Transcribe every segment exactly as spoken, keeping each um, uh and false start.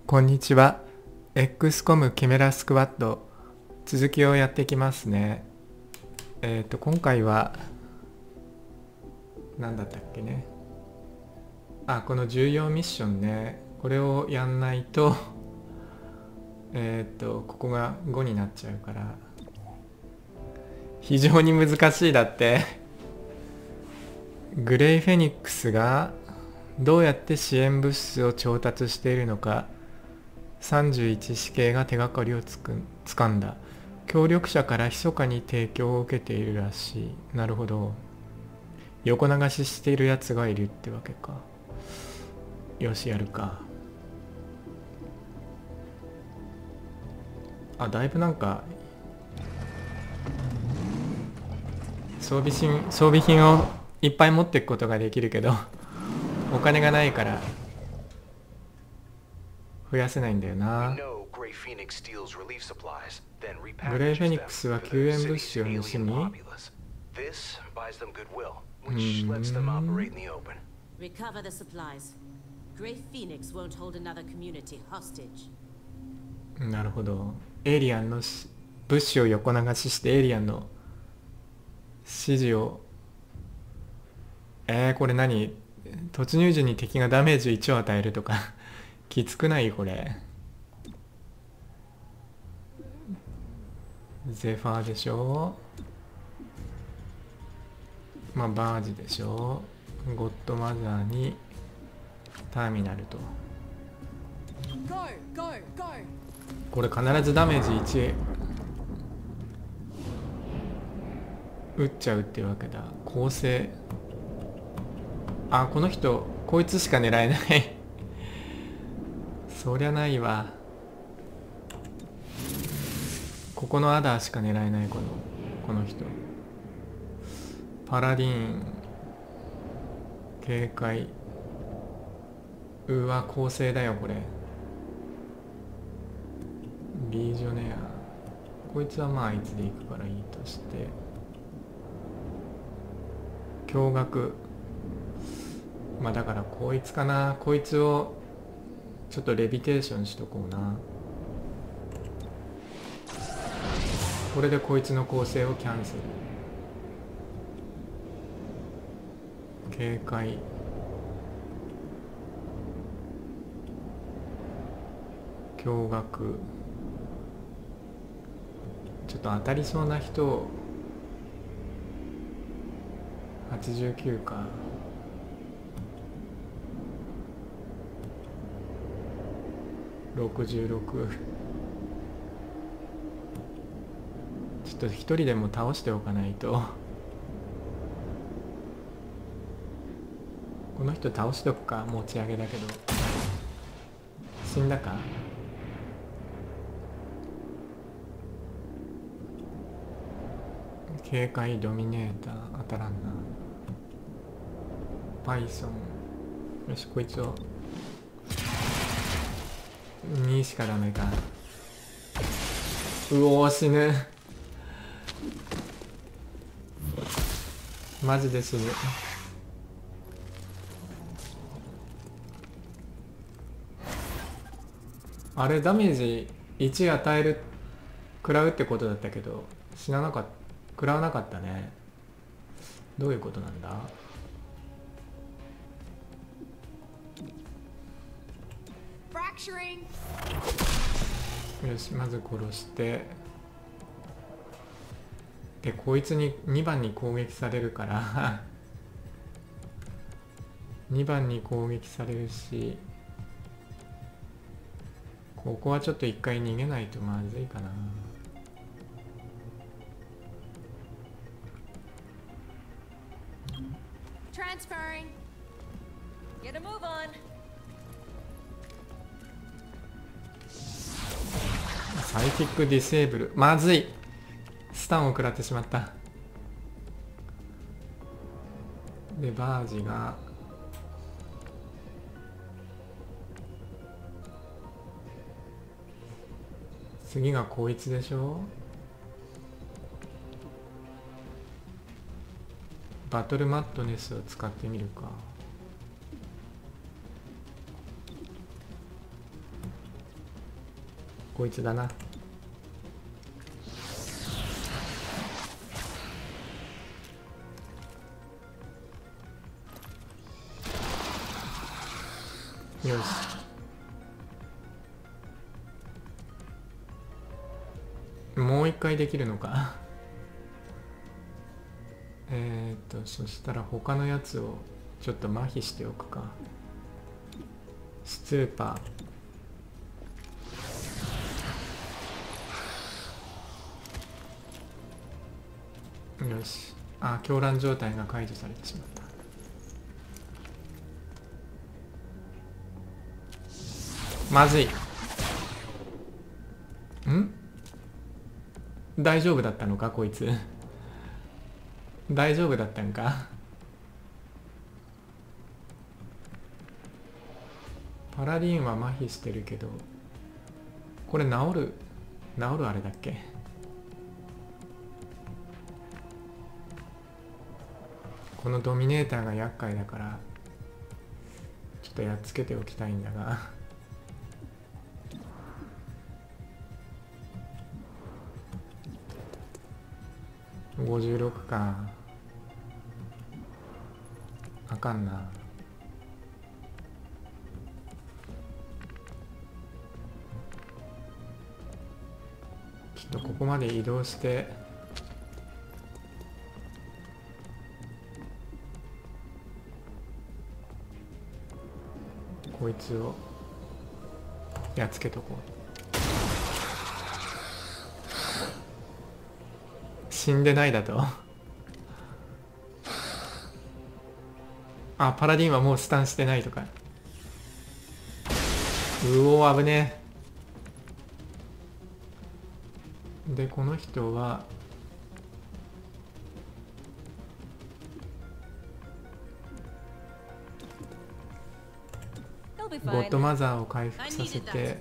こんにちは。エックスコム キメラスクワッド続きをやっていきますね。えっと今回は何だったっけね。あ、この重要ミッションね。これをやんないとえっとここがごになっちゃうから非常に難しい。だってグレイフェニックスがどうやって支援物資を調達しているのかさんじゅういち死刑が手がかりをつくつかんだ。協力者から密かに提供を受けているらしい。なるほど。横流ししているやつがいるってわけか。よし、やるか。あ、だいぶなんか装備品装備品をいっぱい持っていくことができるけどお金がないから増やせないんだよな。グレイフェニックスは救援物資を盗み、うーん、なるほど。エイリアンの物資を横流ししてエイリアンの指示をえー、これ何、突入時に敵がダメージいちを与えるとかきつくない？これゼファーでしょ、まあバージでしょ、ゴッドマザーにターミナルと。これ必ずダメージいち打っちゃうってわけだ。構成、あ、この人こいつしか狙えないそりゃないわ。ここのアダーしか狙えない。このこの人パラディーン警戒、うわ構成だよこれ。リージョネア、こいつはまああいつでいくからいいとして、驚愕、まあだからこいつかな。こいつをちょっとレビテーションしとこうな。これでこいつの構成をキャンセル。警戒、驚愕、ちょっと当たりそうな人をはちじゅうきゅうか。ろくじゅうろく、ちょっと一人でも倒しておかないと。この人倒しとくか。持ち上げだけど死んだか。警戒ドミネーター当たらんな。パイソン、よしこいつをにしかダメか。うおー死ぬマジで死ぬ。あれダメージいち与える食らうってことだったけど死ななかった、食らわなかったね。どういうことなんだ。よしまず殺して、でこいつににばんに攻撃されるからにばんに攻撃されるし、ここはちょっと一回逃げないとまずいかな。サイキックディセーブル、まずい、スタンを食らってしまった。でバージが次がこいつでしょ。バトルマットネスを使ってみるか。 こいつだな。よし。もう一回できるのか。えっとそしたら他のやつをちょっと麻痺しておくか。スーパー。よし。あ、狂乱状態が解除されてしまった。まずい。ん大丈夫だったのかこいつ。大丈夫だったんか。パラディンは麻痺してるけど、これ治る治るあれだっけ。このドミネーターが厄介だからちょっとやっつけておきたいんだが。ごじゅうろくか。あかんな。ちょっとここまで移動してこいつをやっつけとこう。死んでないだと。あ、パラディンはもうスタンしてないとか。うおー、危ねえ。でこの人はゴッドマザーを回復させて、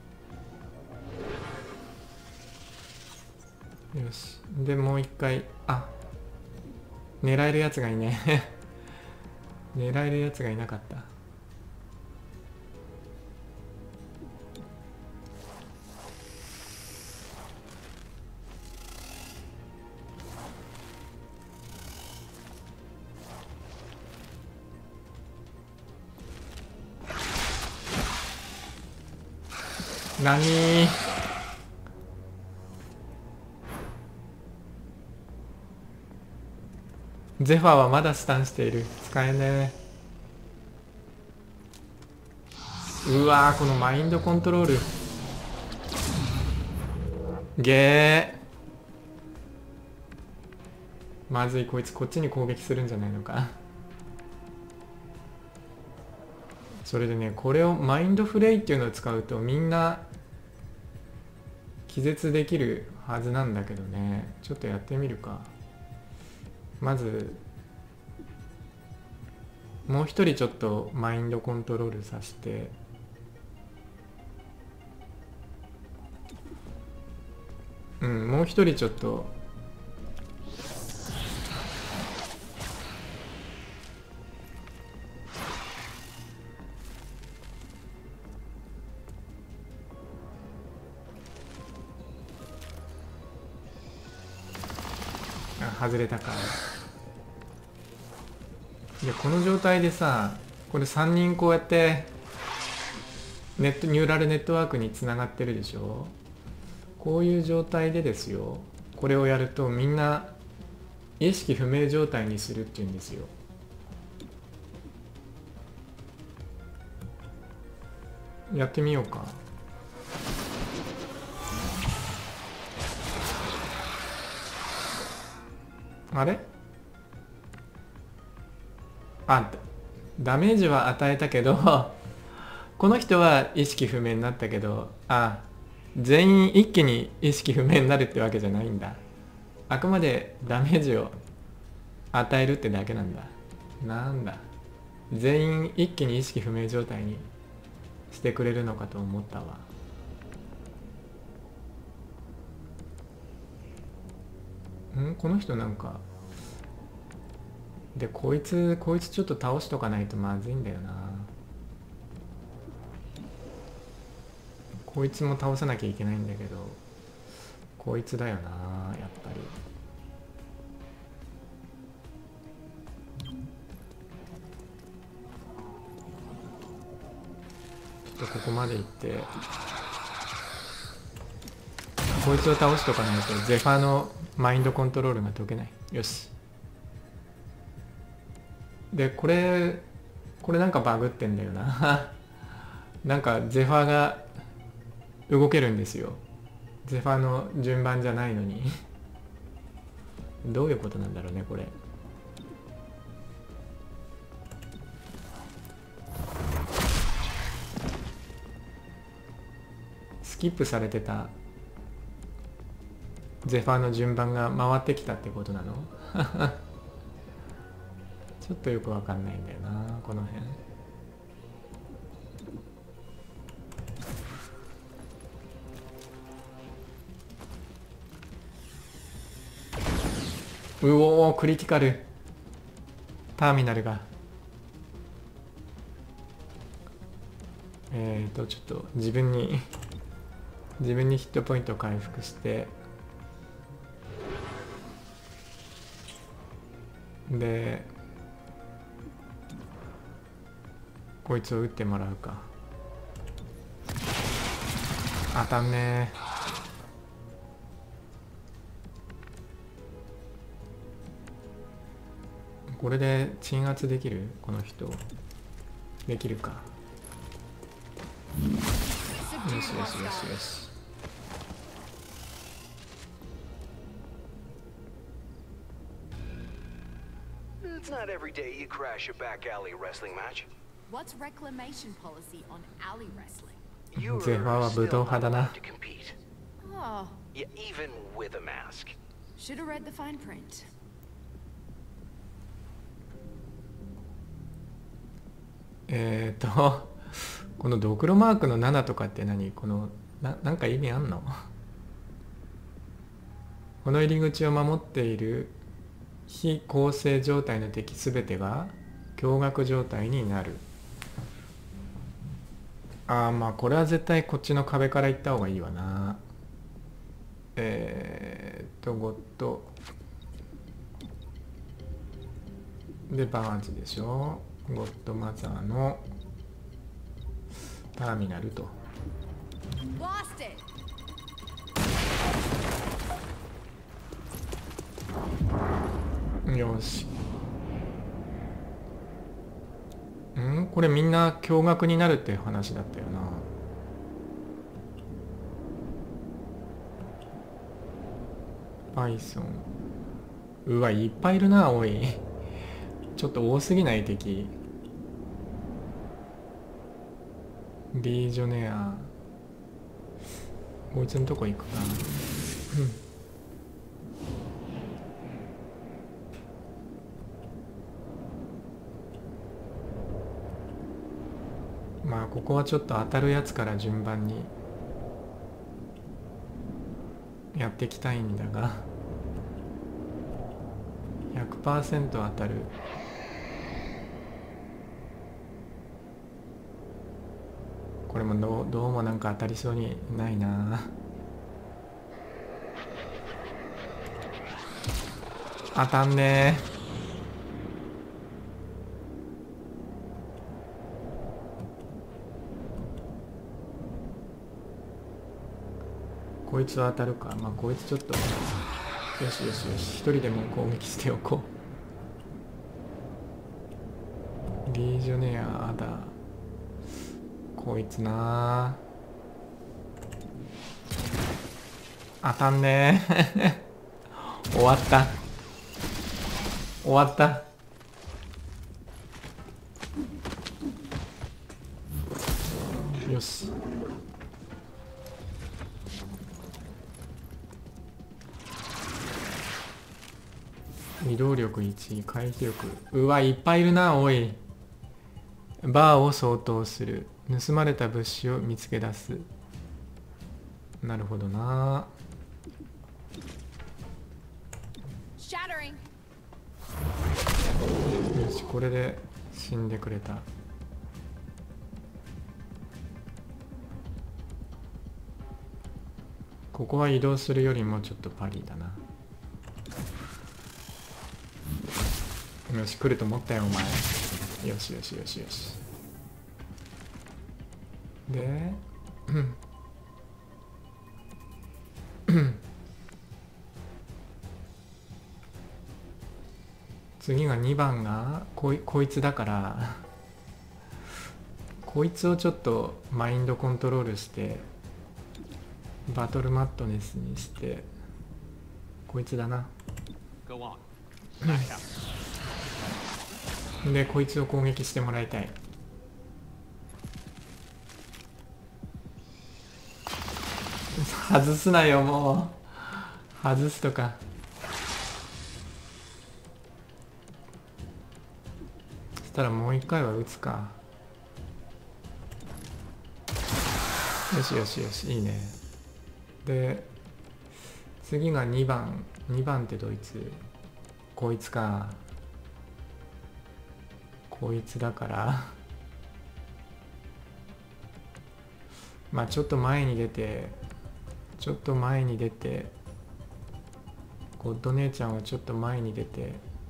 よし。でもう一回、あ、狙えるやつがいね狙えるやつがいなかった。なにー。ゼファーはまだスタンしている。使えねえ。うわー、このマインドコントロールゲー。まずい、こいつこっちに攻撃するんじゃないのか。それでね、これをマインドフレイっていうのを使うとみんな気絶できるはずなんだけどね。ちょっとやってみるか。まずもう一人ちょっとマインドコントロールさせて、うんもう一人ちょっと外れたか。いやこの状態でさ、これさんにんこうやってネットニューラルネットワークにつながってるでしょ。こういう状態でですよ、これをやるとみんな意識不明状態にするっていうんですよ。やってみようか。あれ、あ、ダメージは与えたけどこの人は意識不明になったけど、あ、全員一気に意識不明になるってわけじゃないんだ。あくまでダメージを与えるってだけなんだ。なんだ、全員一気に意識不明状態にしてくれるのかと思ったわ。ん、この人なんかで、こいつこいつちょっと倒しとかないとまずいんだよな。 こいつも倒さなきゃいけないんだけど、こいつだよなやっぱり。ちょっとここまで行ってこいつを倒しとかないとゼファーのマインドコントロールが解けない。よし。でこれこれなんかバグってんだよななんかゼファーが動けるんですよ。ゼファーの順番じゃないのにどういうことなんだろうねこれ。スキップされてたゼファーの順番が回ってきたってことなのちょっとよくわかんないんだよなこの辺。うおークリティカル。ターミナルがえーとちょっと自分に自分にヒットポイントを回復してでこいつを撃ってもらうか。当たんねー。これで鎮圧できる？この人できるか。よしよしよしよし。 It's not every day you crash a back alley wrestling match. What's reclamation policy on alley wrestling? You're ゼファーは武闘 still 派 not だな。 allowed to compete. Oh, Yeah, even with a mask. should have read the fine print. えーとこのドクロマークのななとかって何？このななんか意味あんの？この入り口を守っている非構成状態の敵すべてが驚愕状態になる。ああまあこれは絶対こっちの壁から行った方がいいわな。えーっとゴッドでバーンズでしょ。ゴッドマザーのターミナルと。 Lost it. よし。んこれみんな驚愕になるっていう話だったよな。パイソン。うわいっぱいいるな。おいちょっと多すぎない敵。リージョネアこいつのとこ行くか。まあここはちょっと当たるやつから順番にやっていきたいんだが ひゃくパーセント 当たる。これもどう、どうもなんか当たりそうにないな。当たんねー。こいつは当たるか。まあこいつちょっとよしよしよし、一人でも攻撃しておこう。リージョネアだ。こいつな当たんねー終わった終わった。よし。移動力いち、回避力。うわいっぱいいるな。おい。バーを相当する。盗まれた物資を見つけ出す。なるほどな。よしこれで死んでくれた。 ここは移動するよりもちょっとパリだな。よし、来ると思ったよお前。よしよしよしよし。で次がにばんがこい、こいつだからこいつをちょっとマインドコントロールしてバトルマットネスにして、こいつだな。でこいつを攻撃してもらいたい。外すなよもう。外すとか。そしたらもう一回は撃つか。よしよしよし、いいね。で次がにばん。にばんってどいつ？こいつか。こいつだからまあちょっと前に出てちょっと前に出てゴッド姉ちゃんはちょっと前に出て、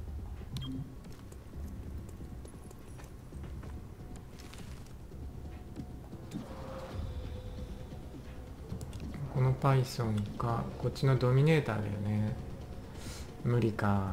この Python かこっちのドミネーターだよね。無理か。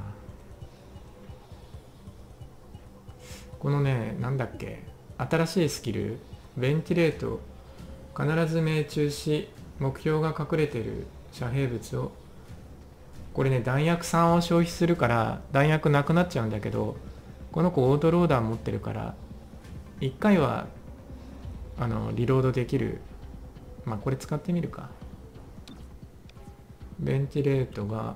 このね、なんだっけ、新しいスキルベンティレート、必ず命中し目標が隠れている遮蔽物を、これね弾薬さんを消費するから弾薬なくなっちゃうんだけど、この子オートローダー持ってるからいっかいはあのリロードできる。まあこれ使ってみるか。ベンティレートが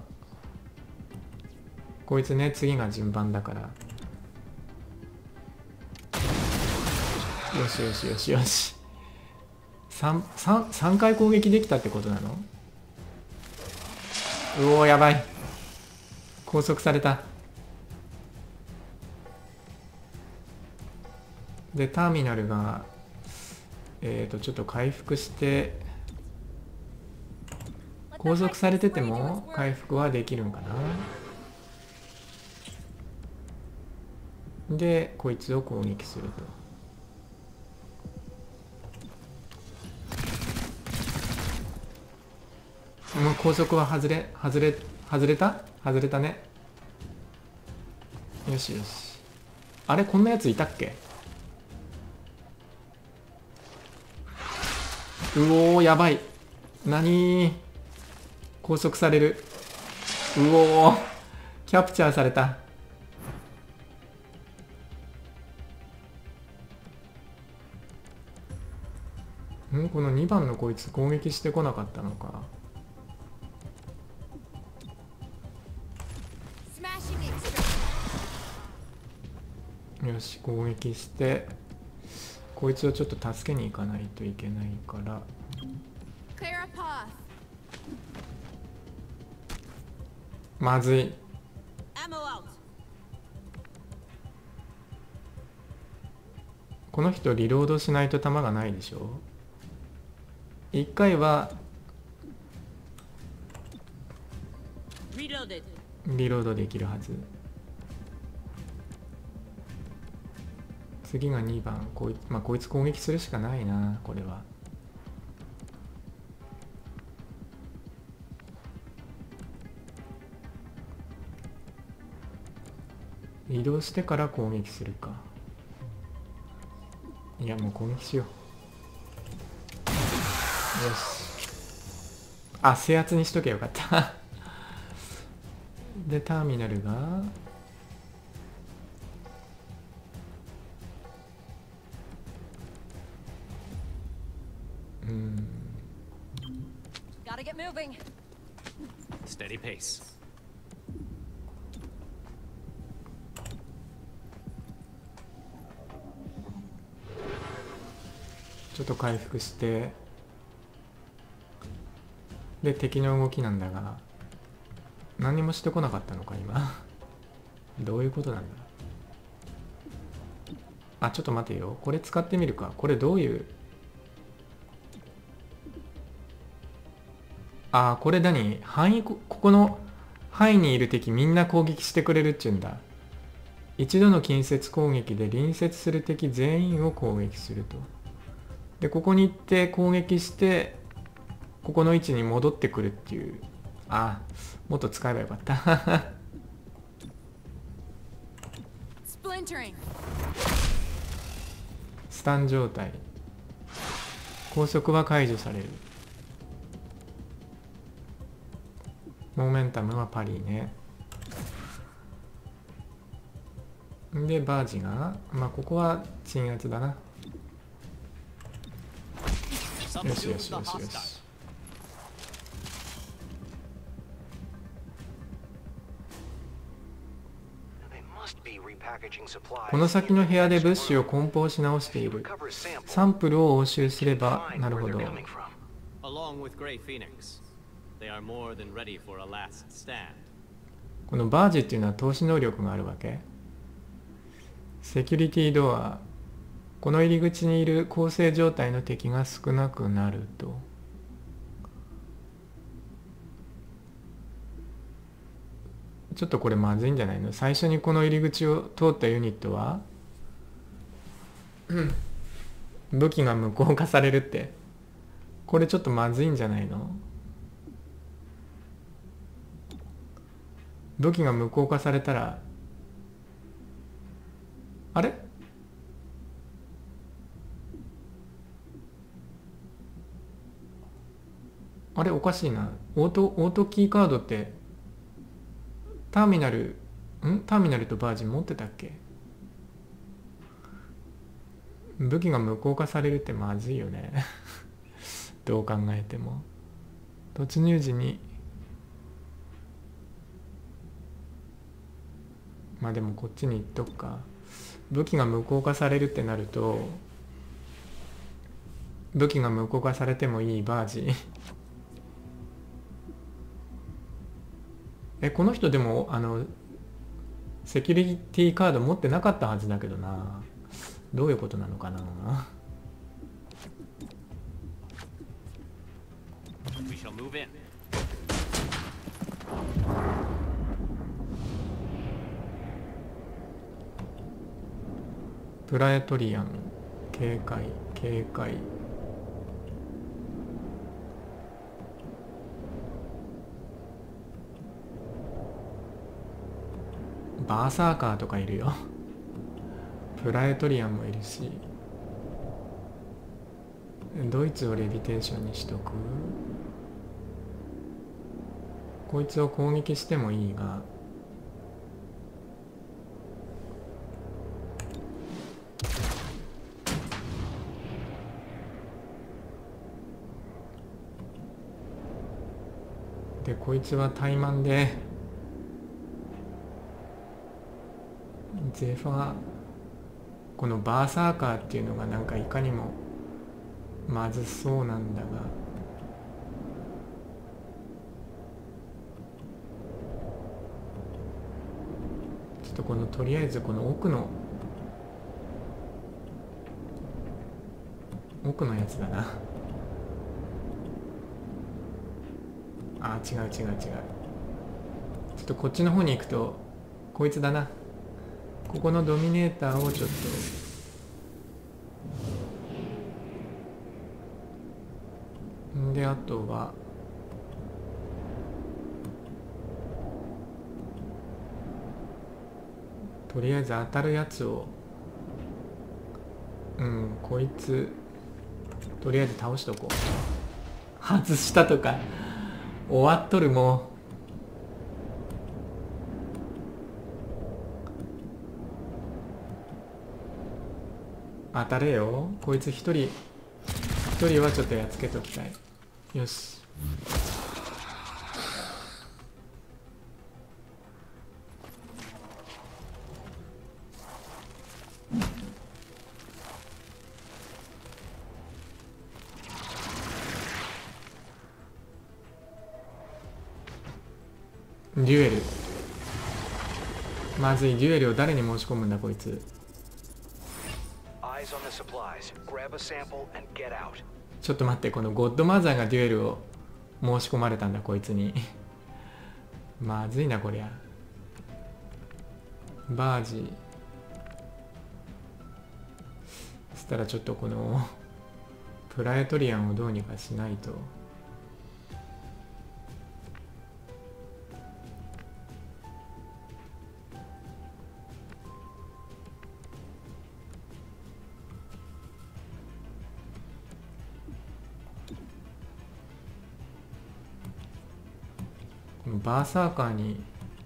こいつね、次が順番だから、よしよしよしよし。 3, 3, 3回攻撃できたってことなの？うおー、やばい、拘束された。でターミナルがえっとちょっと回復して、拘束されてても回復はできるんかな。でこいつを攻撃すると。もう拘束は外れ外れ外れた外れたね。よしよし。あれ、こんなやついたっけ？うおー、やばい。何？拘束される。うおー、キャプチャーされた。ん、このにばんのこいつ攻撃してこなかったのか。よし、攻撃してこいつをちょっと助けに行かないといけないから、まずい。この人リロードしないと弾がないでしょ。いっかいはリロードできるはず。次がにばん。こい、まあ、こいつ攻撃するしかないな、これは。移動してから攻撃するか。いや、もう攻撃しよう。よし。あ、制圧にしとけばよかったでターミナルがうん、 Gotta get moving. Steady pace. ちょっと回復して、で敵の動きなんだが何もしてこなかったのか今どういうことなんだ。あ、ちょっと待てよ、これ使ってみるか。これどういう、 ああ、これ何範囲、ここの範囲にいる敵みんな攻撃してくれるっちゅうんだ。一度の近接攻撃で隣接する敵全員を攻撃すると。で、ここに行って攻撃して、ここの位置に戻ってくるっていう。ああ、もっと使えばよかった。 Splintering. スタン状態。拘束は解除される。モーメンタムはパリね。で、バージが、まあここは鎮圧だな。よしよしよしよし。この先の部屋で物資を梱包し直している。サンプルを押収すれば、なるほど。このバージっていうのは投資能力があるわけ。セキュリティドア。この入り口にいる構成状態の敵が少なくなると。ちょっとこれまずいんじゃないの？最初にこの入り口を通ったユニットは武器が無効化されるって。これちょっとまずいんじゃないの？武器が無効化されたら、あれ？あれおかしいな。オート、オートキーカードってターミナル、んターミナルとバージン持ってたっけ？武器が無効化されるってまずいよね。どう考えても。突入時に、まあでもこっちに行っとくか。武器が無効化されるってなると、武器が無効化されてもいいバージン。え、この人でもあのセキュリティカード持ってなかったはずだけどな。どういうことなのかな。プラエトリアン、警戒、警戒。バーサーカーとかいるよ。プラエトリアンもいるし。ドイツをレビテーションにしとく。こいつを攻撃してもいいが、でこいつは怠慢でゼファー、このバーサーカーっていうのがなんかいかにもまずそうなんだが、ちょっとこのとりあえずこの奥の奥のやつだな。あ、違う違う違う。ちょっとこっちの方に行くとこいつだな。ここのドミネーターをちょっと。んで、あとはとりあえず当たるやつを、うんこいつとりあえず倒しとこう。外したとか終わっとる。もう当たれよ。こいつ一人一人はちょっとやっつけときたい。よし、デュエル。まずい。デュエルを誰に申し込むんだこいつ。ちょっと待って、このゴッドマザーがデュエルを申し込まれたんだこいつにまずいなこりゃ。バージそしたらちょっとこのプラエトリアンをどうにかしないと。バーサーカーに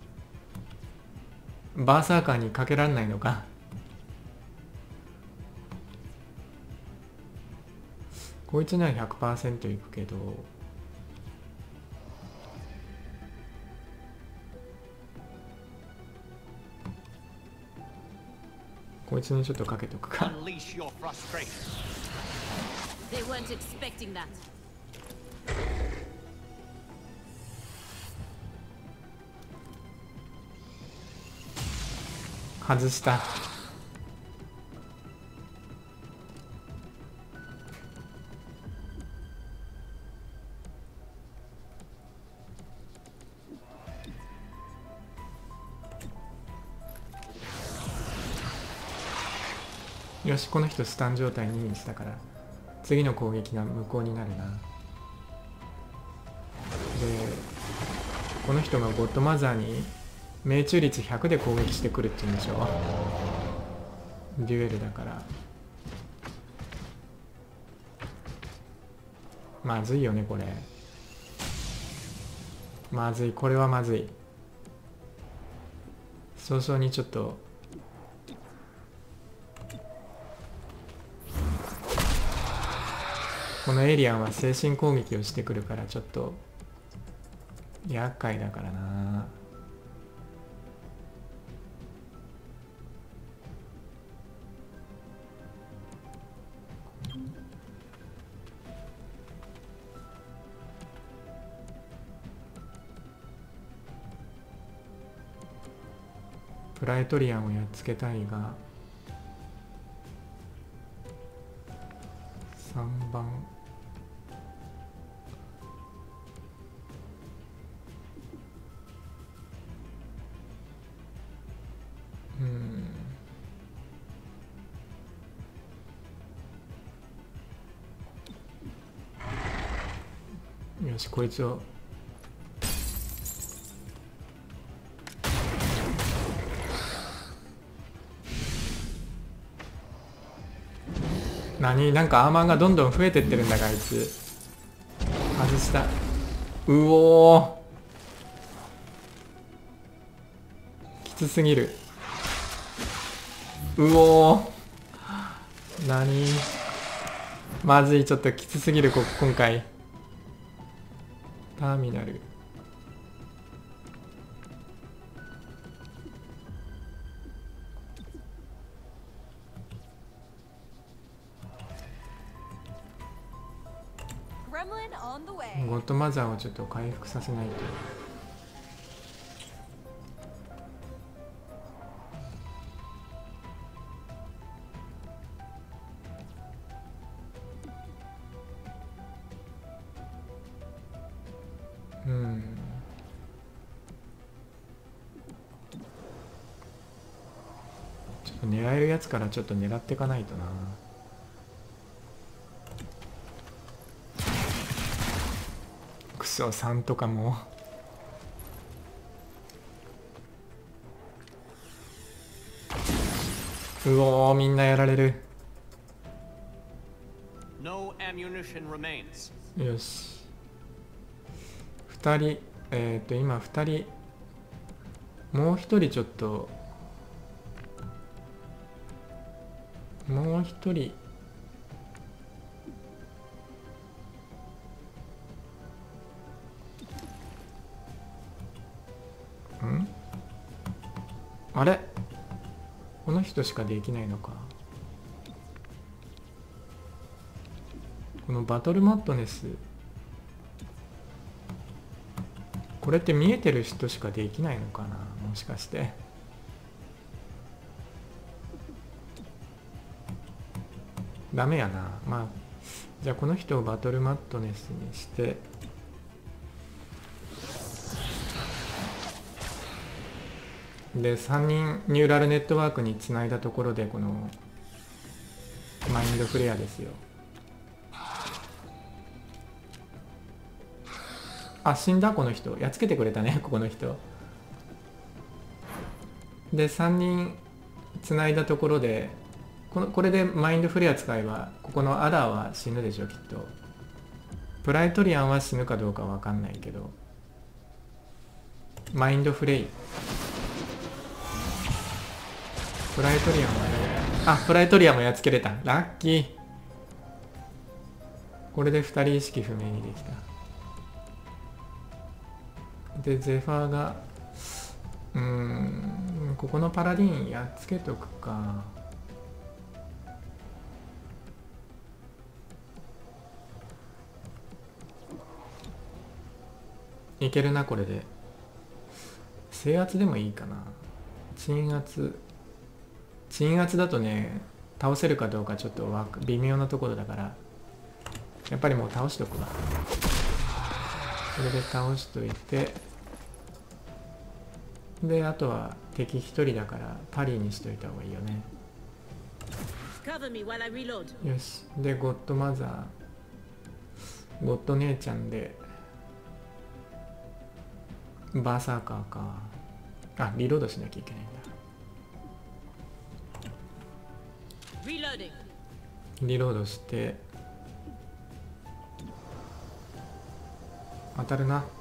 バーサーカーにかけられないのか。こいつには ひゃくパーセント いくけど、こいつにちょっとかけとくか。 Unleash your frustration. They weren't expecting that. 外した。よし、この人スタン状態ににしたから次の攻撃が無効になるな。でこの人がゴッドマザーに命中率ひゃくで攻撃してくるって言うんでしょ。デュエルだからまずいよねこれ。まずい、これはまずい。早々にちょっとこのエイリアンは精神攻撃をしてくるからちょっと厄介だからな。プラエトリアンをやっつけたいがさんばんうんよしこいつを何なんかアーマーがどんどん増えてってるんだがあいつ。外した。うおーきつすぎる。うおー何まずい、ちょっときつすぎるこ今回。ターミナルゴッドマザーをちょっと回復させないと。うんちょっと狙えるやつからちょっと狙っていかないとな。クソさんとかもうおーみんなやられる。 No ammunition remains. よしふたりえっ、ー、と今ふたりもうひとりちょっともうひとりんあれこの人しかできないのか。このバトルマットネスこれって見えてる人しかできないのかなもしかして。ダメやな。まあじゃあこの人をバトルマットネスにしてでさんにんニューラルネットワークにつないだところでこのマインドフレアですよ。あ、死んだこの人。やっつけてくれたねここの人でさんにんつないだところでこのこれでマインドフレア使えばここのアダーは死ぬでしょきっと。プライトリアンは死ぬかどうかわかんないけど、マインドフレイプライトリアンはね、あ、プライトリアンもやっつけれた。ラッキー。これでふたり意識不明にできた。でゼファーがうーんここのパラディーンやっつけとくか。いけるなこれで。制圧でもいいかな。鎮圧鎮圧だとね倒せるかどうかちょっとわ微妙なところだからやっぱりもう倒しとくわ。それで倒しといて、であとは敵一人だからパリーにしといた方がいいよね。よし。でゴッドマザーゴッド姉ちゃんでバーサーカーか。あ、リロードしなきゃいけないんだ。リロードして当たるな。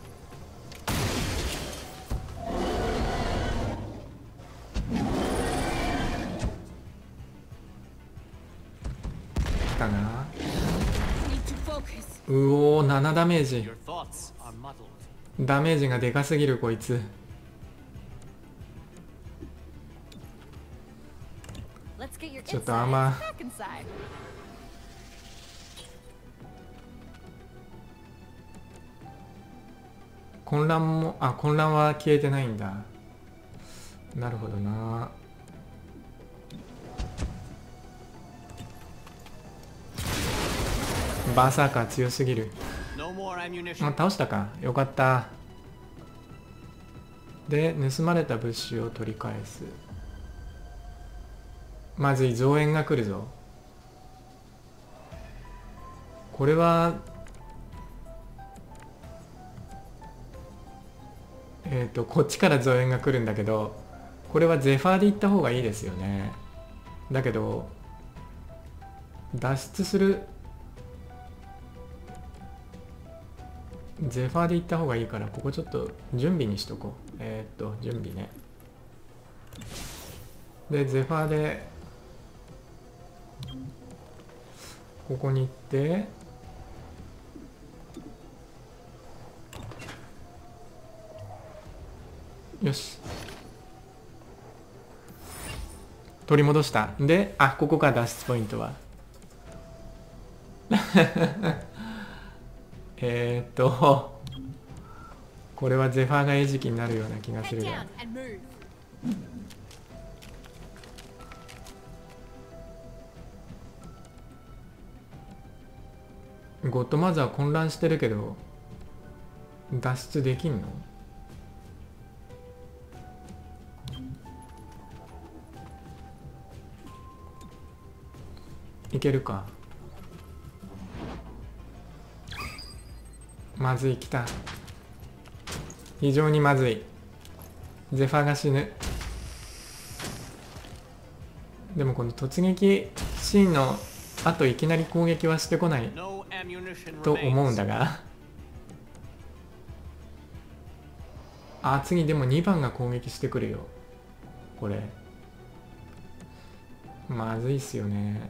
来たな。うおー、ななダメージ。 Your thoughts are muddled. ダメージがでかすぎるこいつ。 Let's get your ちょっとあんま insides back inside. 混乱も、あ、混乱は消えてないんだ。なるほどな。バーサーカー強すぎる。 No more あ、 ammunition. 倒したか。よかった。で盗まれた物資を取り返す。まずい、増援が来るぞ。これはえっとこっちから増援が来るんだけど、これはゼファーで行った方がいいですよね。だけど脱出するゼファーで行った方がいいから、ここちょっと準備にしとこう。えー、っと準備ね。でゼファーでここに行って、よし取り戻した。で、あ、ここか脱出ポイントは。えーっとこれはゼファーが餌食になるような気がす Head るが、 down and move. ゴッドマザー混乱してるけど脱出できんの？いけるか。まずい、来た。非常にまずい。ゼファーが死ぬ。でもこの突撃シーンのあといきなり攻撃はしてこない No ammunition と思うん remains. だがあ、次でもにばんが攻撃してくるよ。これまずいっすよね。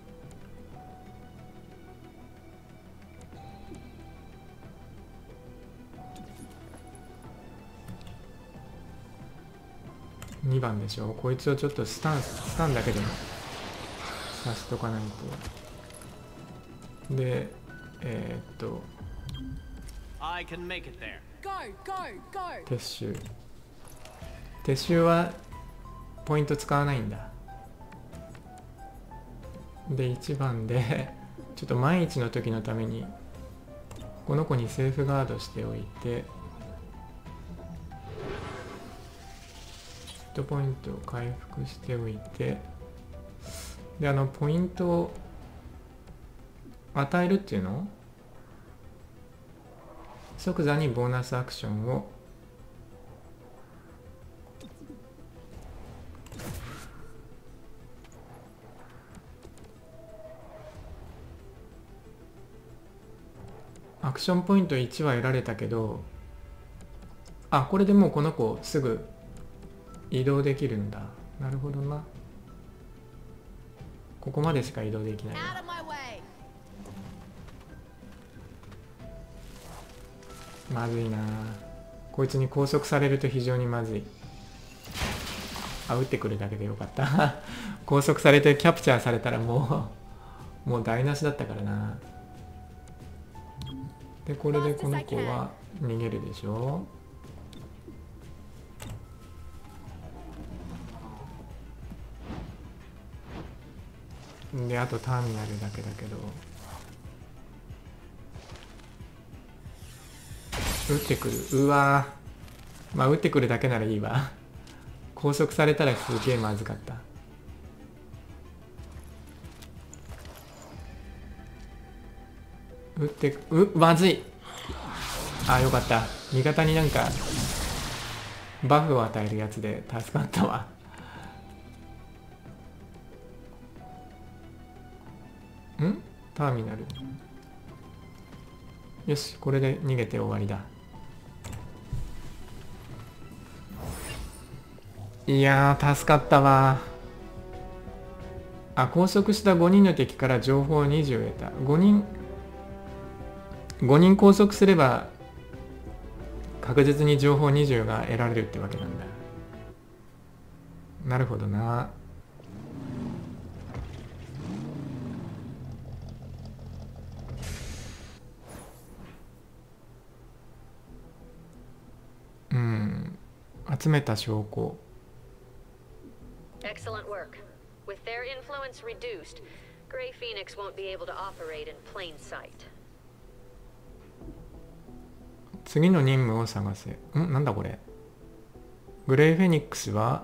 にばんでしょ。こいつをちょっとスタンスタンだけでもさしとかないと。でえー、っと I can make it there. Go, go, go. 撤収撤収はポイント使わないんだ。でいちばんでちょっと万一の時のためにこの子にセーフガードしておいて、 ットポイントを回復しておいて、であのポイントを与えるっていうの、即座にボーナスアクションをアクションポイントいちは得られたけど、あ、これでもうこの子すぐ移動できるんだ。なるほどな。ここまでしか移動できないわ。 Out of my way. まずいな。こいつに拘束されると非常にまずい。あ、撃ってくるだけでよかった拘束されてキャプチャーされたらもうもう台無しだったからな。でこれでこの子は逃げるでしょ。であとターミナルだけだけど、撃ってくる。うわー、まあ撃ってくるだけならいいわ拘束されたらすげえまずかった。撃ってうまずい。あ、よかった。味方になんかバフを与えるやつで助かったわ。んターミナル。よし、これで逃げて終わりだ。いやー助かったわ。あ、拘束したごにんの敵から情報にじゅう得た。ごにんごにん拘束すれば確実に情報にじゅうが得られるってわけなんだ。なるほどな。うん、集めた証拠。 Excellent work. With their influence reduced, Grey Phoenix won't be able to operate in plain sight. 次の任務を探せ。んなんだこれ。グレイフェニックスは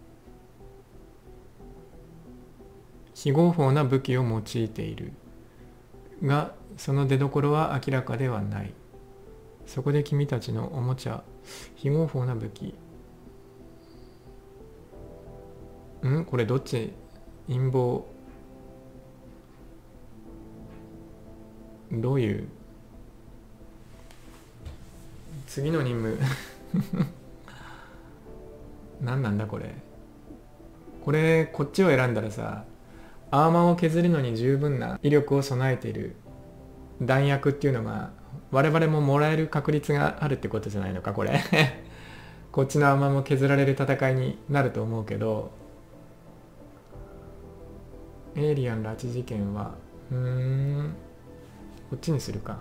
非合法な武器を用いているが、その出所は明らかではない。そこで君たちのおもちゃ、非合法な武器。んこれどっち？陰謀。どういう次の任務何なんだこれ。これこっちを選んだらさ、アーマーを削るのに十分な威力を備えている弾薬っていうのが我々ももらえる確率があるってことじゃないのかこれこっちのアーマーも削られる戦いになると思うけど、エイリアン拉致事件はうーんこっちにするか。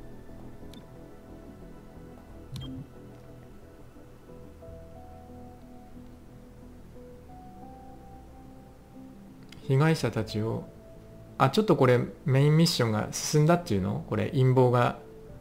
被害者たちを、あ、ちょっとこれメインミッションが進んだっていうの？これ陰謀が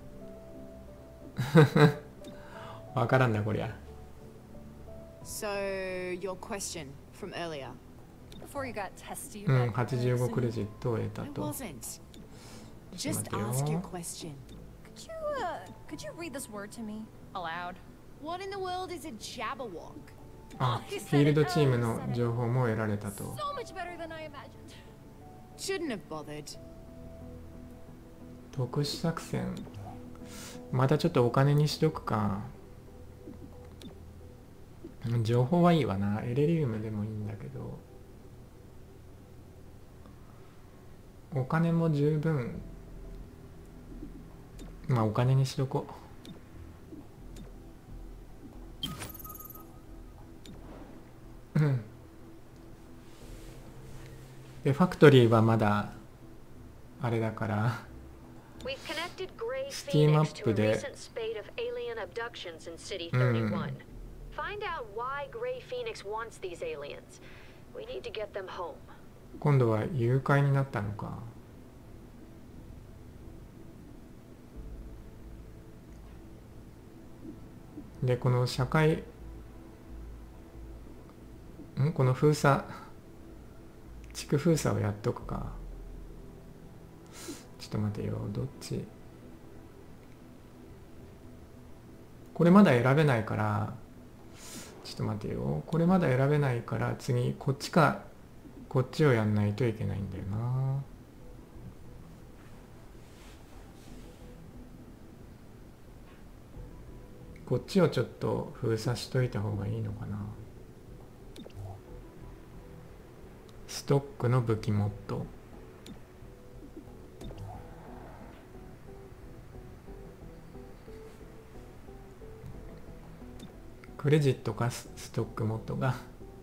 わからんなこりゃ。 So, your question from earlier. Before you got testy うん、 about はちじゅうご person. クレジットを得た I と。 wasn't. ちょっ Just と待 ask て your よ。 question. Could you, uh, could you read this word to me aloud? What in the world is a Jabberwock? あ、フィールドチームの情報も得られたと。 So much better than I imagined. Shouldn't have bothered. 特殊作戦。またちょっとお金にしとくか。情報はいいわな。エレリウムでもいいんだけど。お金も十分。まあお金にしとこう。うん。で、ファクトリーはまだあれだから。 We've connected Grey Steam Phoenix up to a で recent spate of alien abductions in City うん。 thirty-one. Find out why Grey Phoenix wants these aliens. We need to get them home. 今度は誘拐になったのか。でこの社会この封鎖、地区封鎖をやっとくか。ちょっと待てよ、どっち。これまだ選べないから、ちょっと待てよ、これまだ選べないから次こっちかこっちをやんないといけないんだよな。こっちをちょっと封鎖しといた方がいいのかな。ストックの武器モッド。クレジットかストックモッドが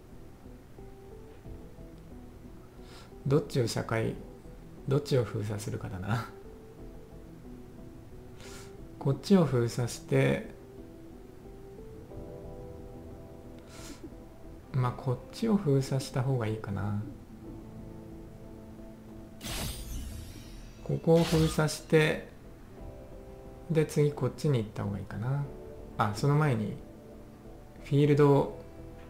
どっちを社会どっちを封鎖するかだな。こっちを封鎖してまあこっちを封鎖した方がいいかな。ここを封鎖してで次こっちに行った方がいいかな。あ、その前にフィールドを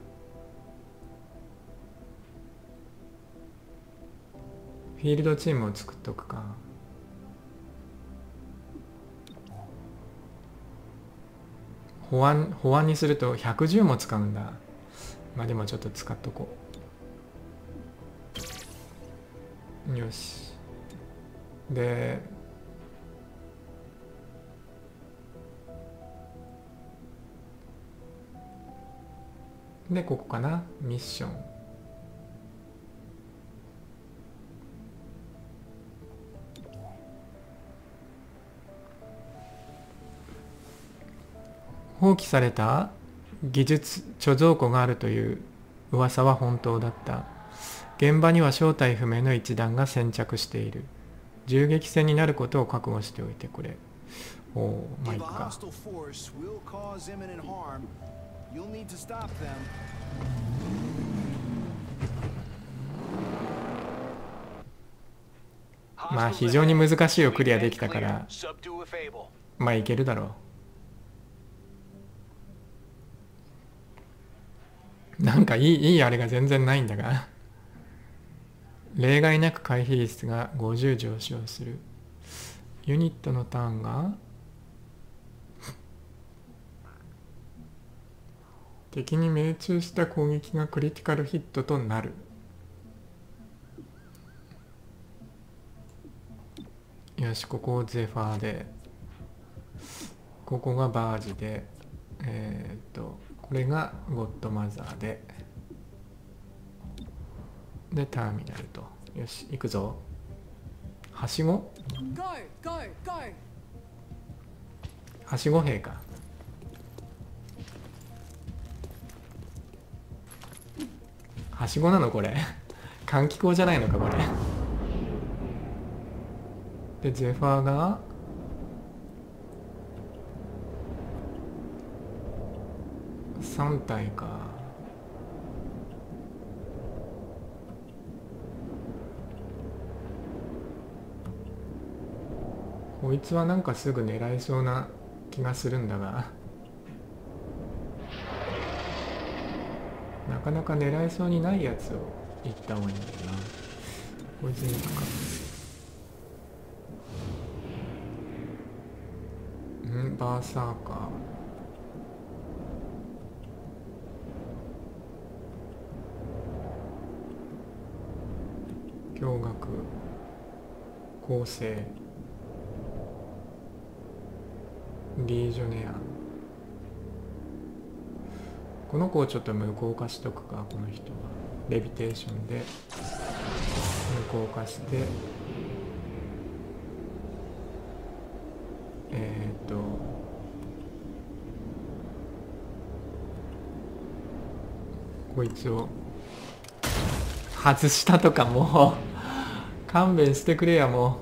フィールドチームを作っとくか。保安保安にするとひゃくじゅうも使うんだ。まあでもちょっと使っとこう。よし。ででここかな、ミッション。放棄された技術貯蔵庫があるという噂は本当だった。現場には正体不明の一団が先着している。銃撃戦になることを覚悟しておいてくれ。おお、まあいいか。まあ非常に難しいをクリアできたからまあいけるだろう。なんかいいいいあれが全然ないんだが例外なく回避率がごじゅう上昇する。ユニットのターンが敵に命中した攻撃がクリティカルヒットとなる。よし、ここをゼファーで、ここがバージで、えー、っとこれがゴッドマザーで、でターミナルと。よし、行くぞ。はしごはしご兵か。はしごなのこれ換気口じゃないのかこれでゼファーがさん体か。こいつはなんかすぐ狙いそうな気がするんだがなかなか狙えそうにないやつを言った方がいいんだよな。こいつに行くか。んバーサーカー驚愕構成リージョネア。この子をちょっと無効化しとくか。この人はレビテーションで無効化してえーっとこいつを外したとかもう勘弁してくれや。も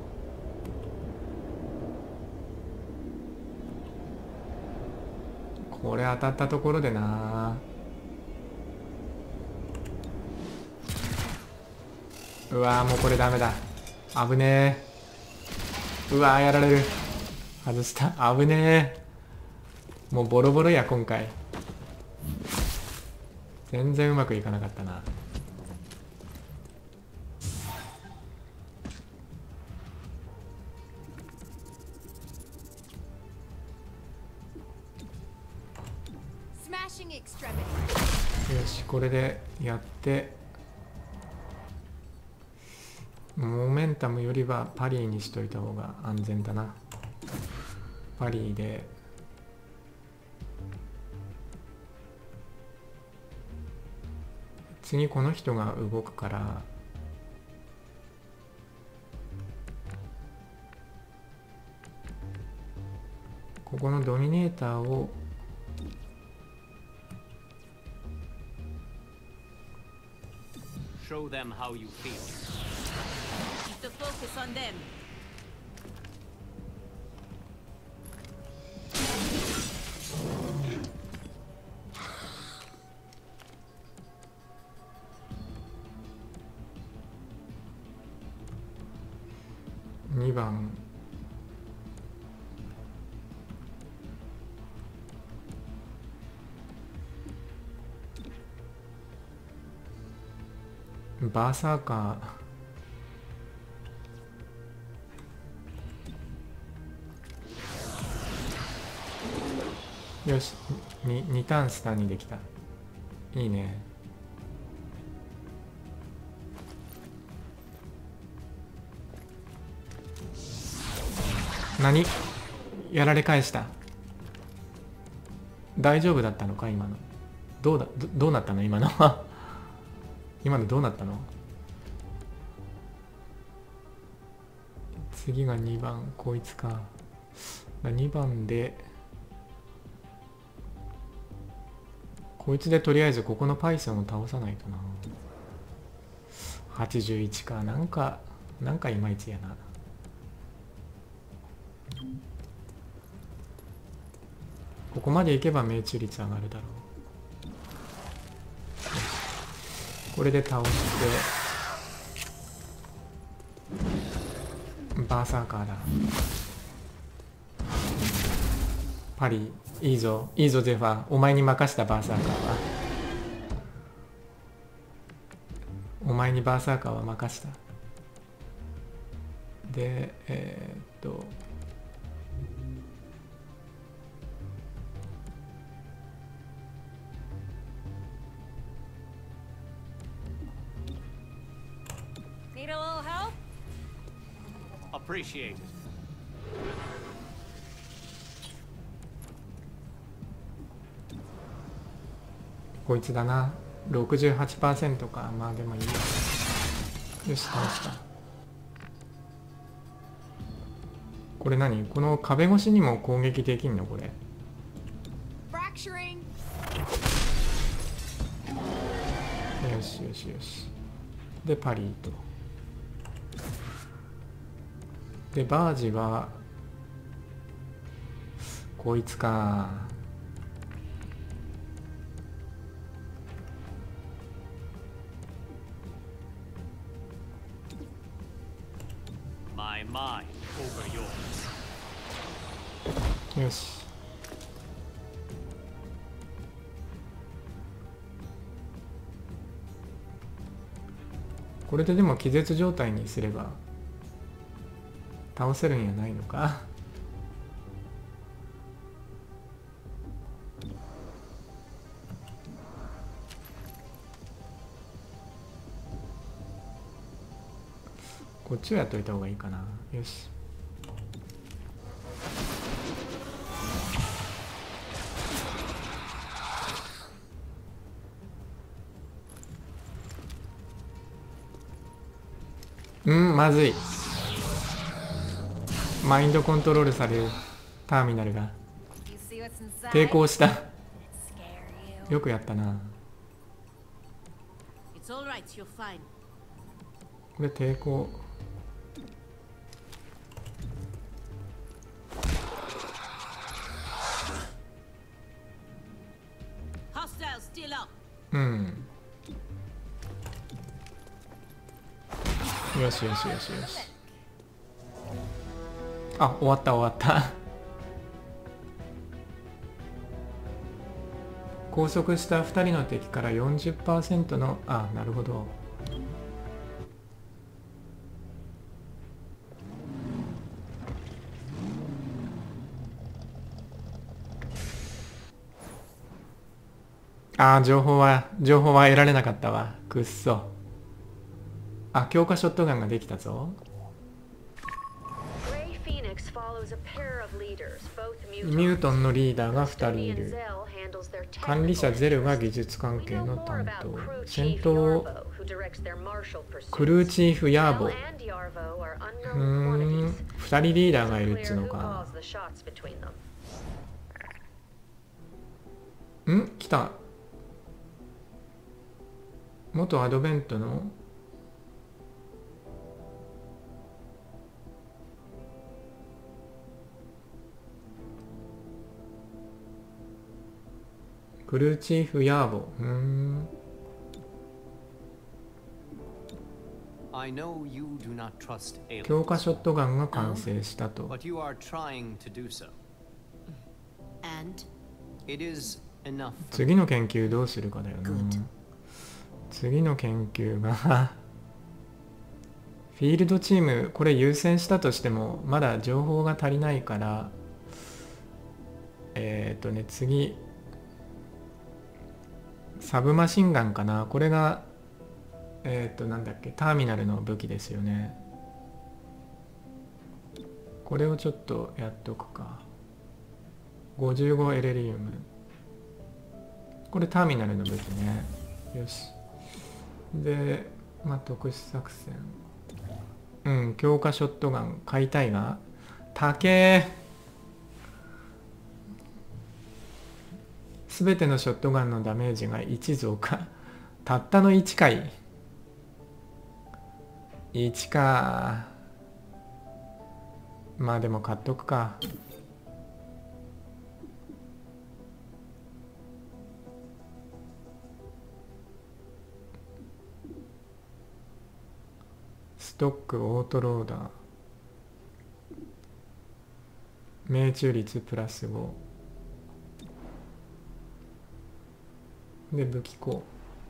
うこれ当たったところでな。うわーもうこれダメだ。危ねえ。うわーやられる。外した。危ねえ。もうボロボロや今回。 全然うまくいかなかったな。 Smashing extremity. よし、これでやって、モメンタムよりはパリーにしといた方が安全だな。パリーで次この人が動くから、ここのドミネーターを Show them how you feel. Keep the focus on them. にばんバーサーカー。よし、ににターンスタンにできた。いいね。何？やられ返した。大丈夫だったのか今の。どうだ、ど、どうなったの今のは。今のどうなったの？次がにばん、こいつか。にばんでこいつでとりあえずここのパイソンを倒さないとな。はちじゅういちか。なんかなんかいまいちやな。ここまでいけば命中率上がるだろう。これで倒してバーサーカーだ。パリいいぞいいぞゼファー、お前に任したバーサーカーは。お前にバーサーカーは任した。でえー、っと Appreciate it. こいつだな。 ろくじゅうはちパーセント か。まあでもいいや。よし倒した。これ何？この壁越しにも攻撃できんのこれ。 Fracturing. よしよしよし。でパリーと。でバージはこいつか。 My mind over yours. よし。これででも気絶状態にすれば倒せるんやないのか。こっちをやっといた方がいいかな。よし。うんまずい。マインドコントロールされるターミナルが You see what's inside? 抵抗した。 Scare you. よくやったな。 It's all right. You're fine. これ抵抗。 Hostile still up. うんよしよしよしよし。あ終わった終わった。 拘束したふたりの敵から よんじゅっパーセント の、あ、なるほど。ああ、情報は情報は得られなかったわ。くっそ。あ、強化ショットガンができたぞ。ミュートンのリーダーがふたりいる。管理者ゼルが技術関係の担当。戦闘クルーチーフヤーボ。うーん、ふたりリーダーがいるっつうのか。ん、来た。元アドベントのクルーチーフヤーボ。うーん。強化ショットガンが完成したと。次の研究どうするかだよな。次の研究がフィールドチーム、これ優先したとしてもまだ情報が足りないから、えっとね次サブマシンガンかな。これがえっとなんだっけ、ターミナルの武器ですよね。これをちょっとやっとくか。ごじゅうごエレリウム、これターミナルの武器ね。よし。で、まあ特殊作戦、うん、強化ショットガン買いたいが高え。すべてのショットガンのダメージがいち増加。たったのいちかい。いちか。まあでも買っとくか。ストックオートローダー、命中率プラスごで武器庫。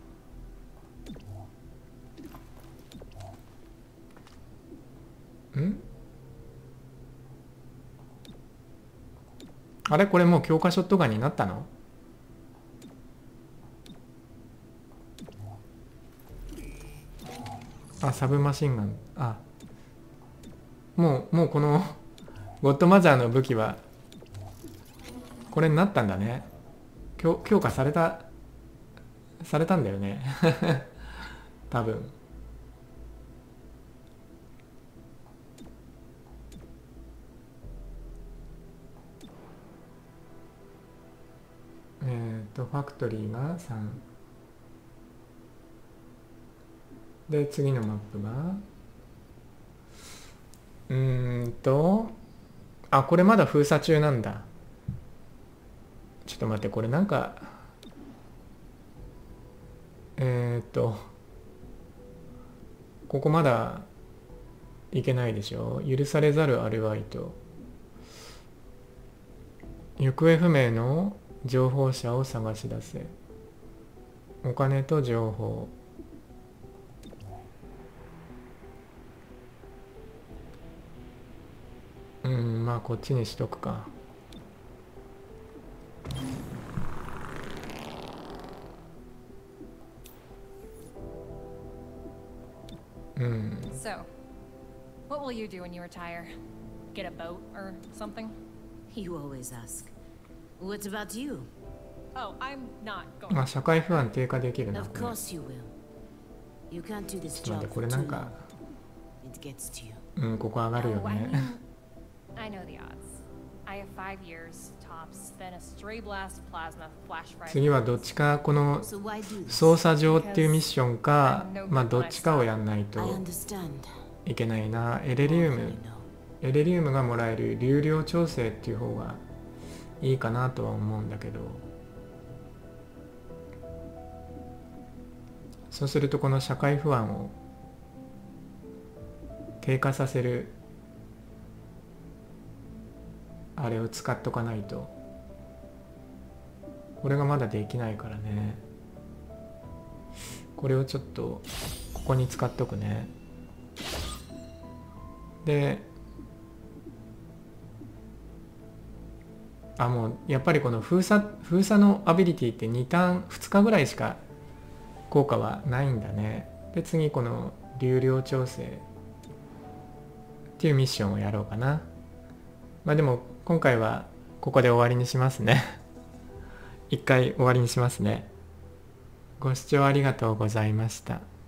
んあれ、これもう強化ショットガンになったの？あ、サブマシンガン。あ、もうもうこのゴッドマザーの武器はこれになったんだね。強強化されたされたんだよね多分。えっとファクトリーがさんで、次のマップがうーんとあ、これまだ封鎖中なんだ。ちょっと待って、これなんかえー、っとここまだいけないでしょ。許されざるアルバイト、行方不明の情報者を探し出せ、お金と情報。うん、まあこっちにしとくか。うん。 So, what will you do when you retire? Get a boat or something? You always ask. What about you? Oh, I'm not going. まあ社会不安低下できるな。 Of course you will. You can't do this ちょっと待っ job て、こ for れ too なん long. か It gets to you. うん、ここ上がるよ Oh, I ね。 mean, I know the odds. I have five years tops, then a stray blast of plasma flash right. 次はどっちか、この So why do this? 捜査上っていうミッションか、まあどっちかをやんない I と understand. いけないな。エレリウ All ム I know. エレリウムがもらえる流量調整っていう方がいいかなとは思うんだけど、そうするとこの社会不安を低下させるあれを使っとかないと。 これがまだできないからね。これをちょっとここに使っとくね。で、あ、もうやっぱりこの封鎖封鎖のアビリティってにターンふつかぐらいしか効果はないんだね。で次この流量調整っていうミッションをやろうかな。まあでも今回はここで終わりにしますね。一回終わりにしますね。ご視聴ありがとうございました。